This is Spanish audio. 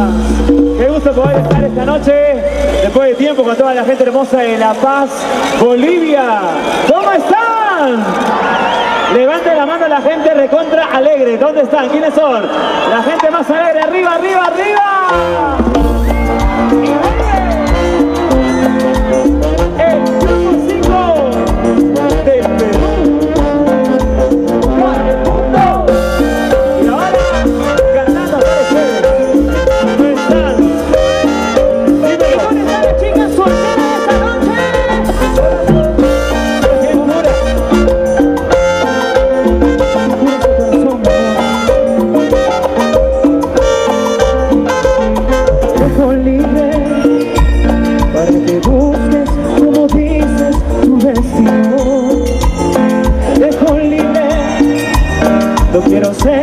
Qué gusto poder estar esta noche, después de tiempo, con toda la gente hermosa de La Paz, Bolivia. ¿Cómo están? Levanten la mano a la gente recontra alegre. ¿Dónde están? ¿Quiénes son? La gente más alegre. ¡Arriba, arriba, arriba! El grupo 5 del Perú. Y ahora, cantando para ustedes. ¿Dónde están? ¿Dónde están las chicas solteras esta noche? Dejo libre para que busques, como dices, tu destino. Dejo libre, no quiero ser